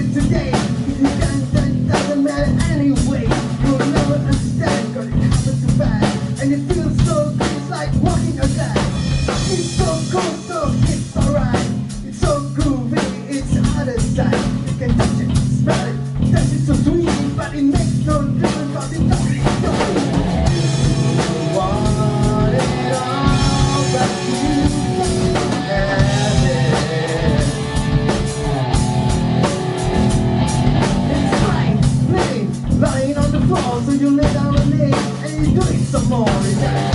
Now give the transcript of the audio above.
today. If you can't, then doesn't matter anyway. You'll never understand, cause it happens too fast. And it feels so good, it's like walking a glass. It's so cool, so it's alright. It's so groovy, it's other side. You can touch it, smell it, taste it so sweet, but it makes no difference cause it doesn't. You want it all, but you can't have it. It's fine, living, lying on the floor, so you lay down on it and you do it some more.